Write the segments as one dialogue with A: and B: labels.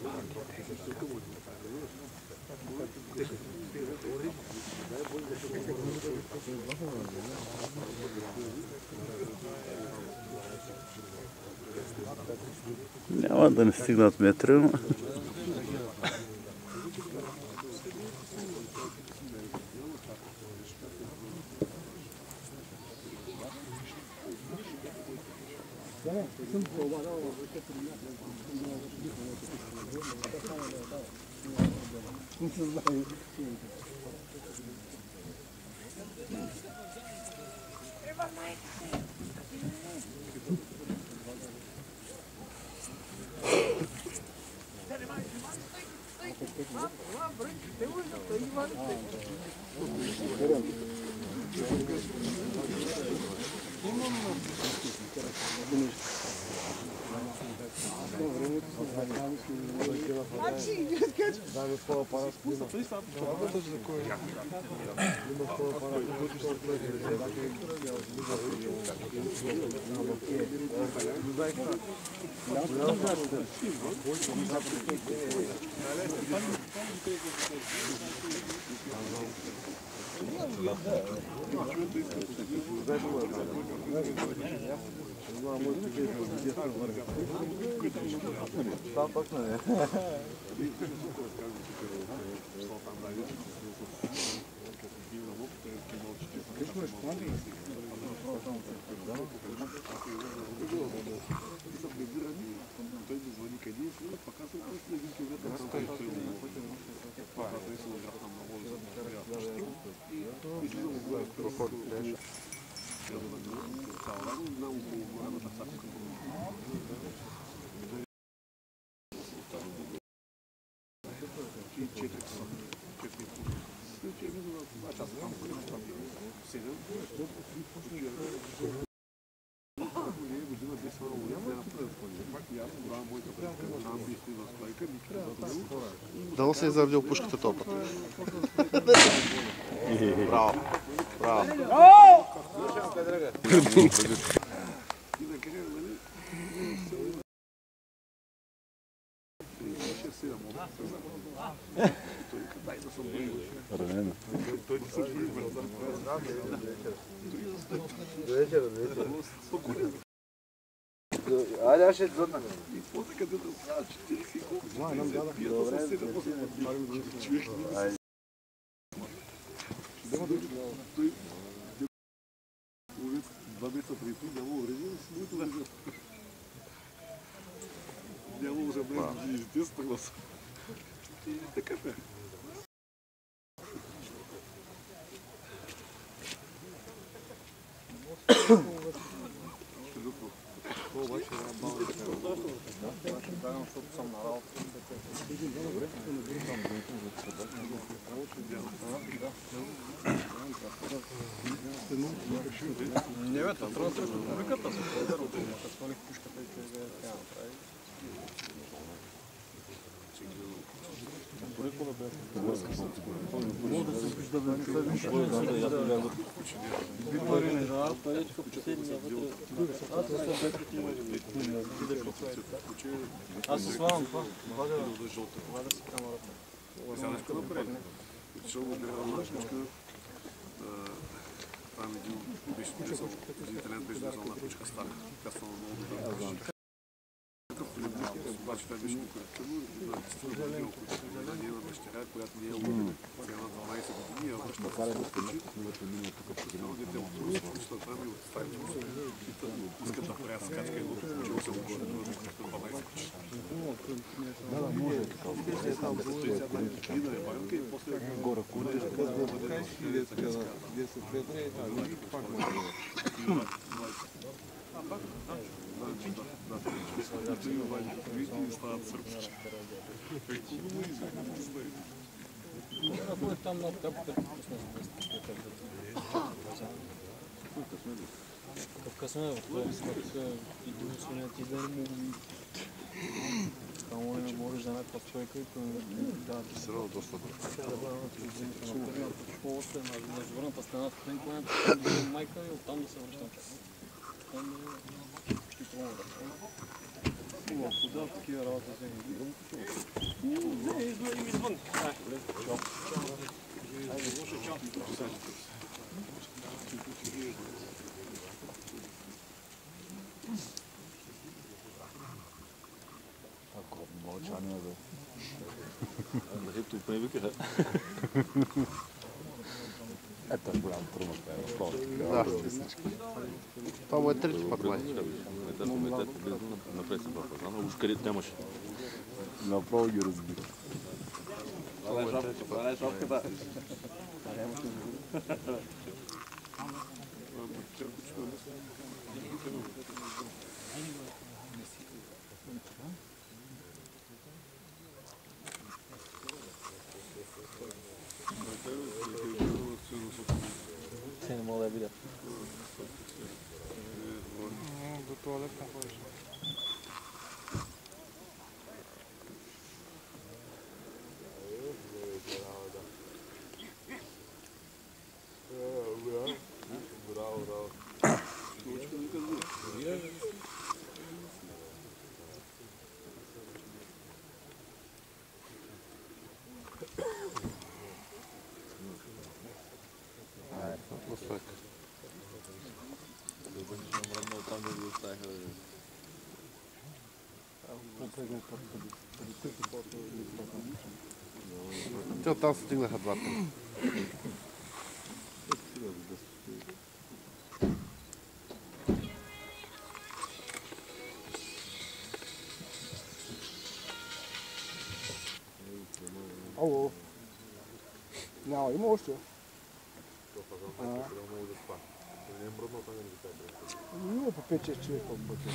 A: Няма да не стигнат метри, но...
B: Дано се е зародил пушката този път. Браво! Браво!
C: Айде, аз ще звъдна.
B: Два месеца преди това няма време, с моето време. Няма уже време, естествено. Така е.
D: Не бе, това трябва срещу публиката, като свалих пушката и че трябва да прави. Мога да се вижда да не се вижда. Аз се свалям това. Вада си камерата.
B: Сядашка напред. Отишъл го бяга на пушка. Там един беше донесъл, италиан беше донесъл на пушка стара. Казва много добре. Обаче това беше корективно. Ние на дъщеря, която не е убила. Сега на 12 години, а баща се случи. Дете от Руси, включва там и от старите му. Искат да правя скачка и го получил се отгоре. Това е нещо 12 години. Да, може. Вида е банка и после горе курдиш. Къде са 10 метра и пак може да
D: Там на капка късме, единственият идея му само не можеш да някаква стойка и да ти се рада доста добре. На зворната стена, майка и оттам да се връщам. Там е почти трудно да Хубаво, подел такива работи вземи. Извън.
C: Ако мълчание да... Ето не викаха. Ето е голям трудност,
A: Да. Това му е трети път май.
C: Напред се два пъта, но уж където нямаше.
A: Направо ги разбира.
B: Това е шапката.
C: Те не мога да видят.
D: До туалет не ходиш.
A: Те оттам стигнаха двата.
E: Ало. Няма, има още. Има по 5-6 човека в пътя.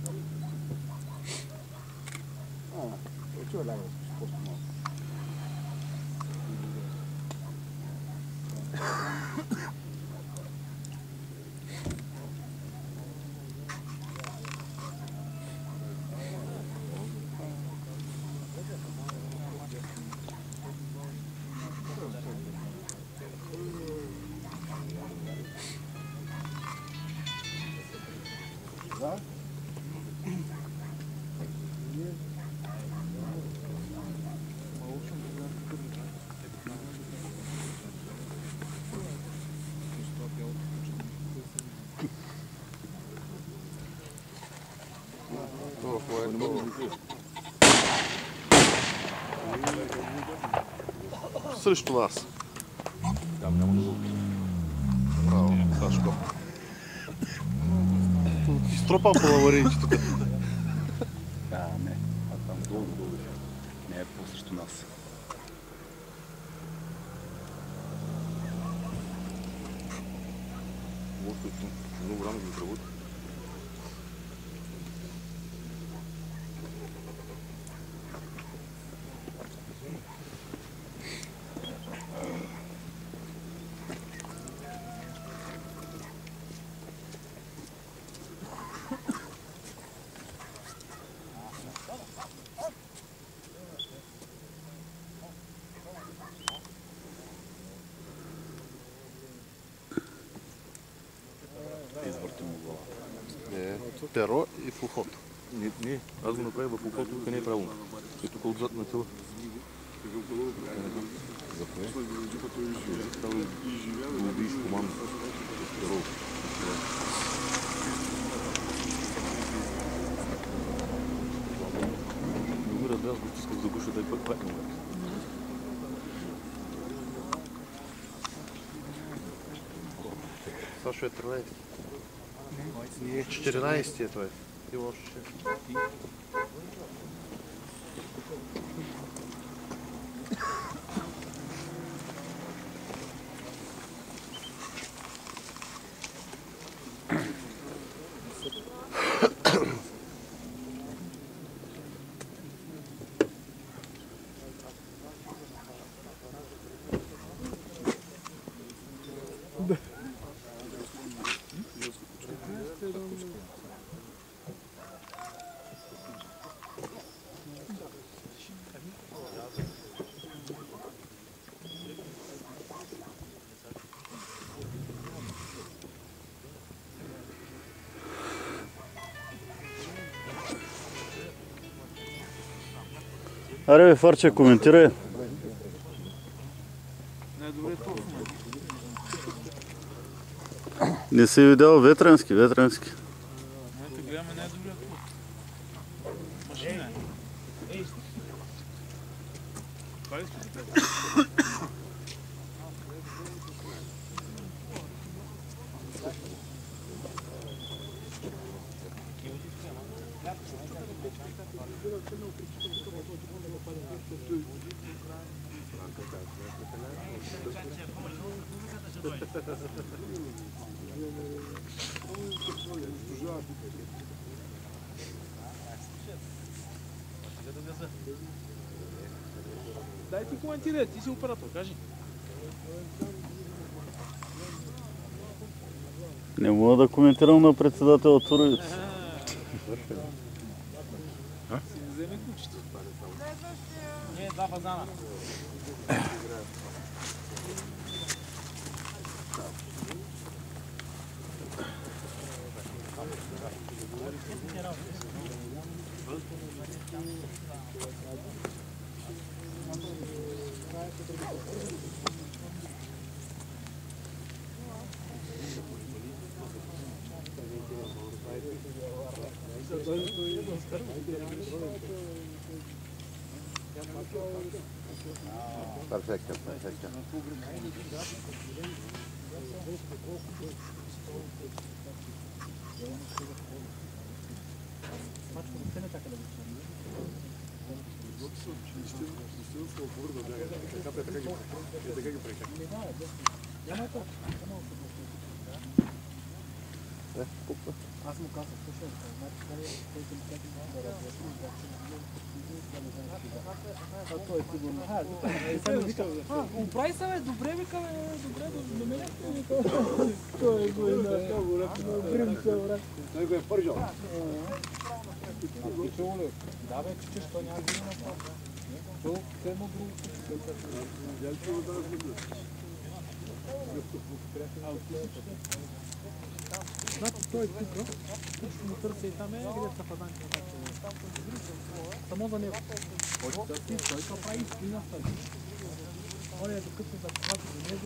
E: Чува ляга, просто малко. Да?
A: Срещу нас.
C: Там няма да го...
A: Браво, Сашко. Стропал по аварийки тук.
C: Да, не. А там долу. Не е по-срещу нас. Много време ги отработи. Извърти му глава.
A: Не, перо и в ухото.
C: Не, аз го направих в ухото, тук не е правилно. И тук отзад на тила. За кое? Там го убиеш команда. Перо. Не го разбрах, го стисках за гуша, дай пък пакне.
A: Сашо е 13. Не, 14 е той. И още.
C: Аре бе, Фарче, коментирай.
D: Най-добре е толкова.
C: Не си видял Ветренски.
D: В момента гледаме най-добрия клуб. Машина е. Това ли искаш да кажеш? Дай ти коментирай, ти си оператор, кажи.
C: Не мога да коментирам на председател Туровиц.
D: Си не вземе кучето. Не, два базана.
A: Perfecto, perfecto.
E: Аз му казах, слушай, той е сигурно. Оправи се, бе, добре, вика, бе, добре, до мен той го е на грим се, брат.
B: Той го е пържал.
E: Да, бе, че що няма грим на това. То е едно друго. Значи той е тук, тук ще му търся и там е, където са фазанки. Само за него. Той прави истина. Оля е докато се захвати до него.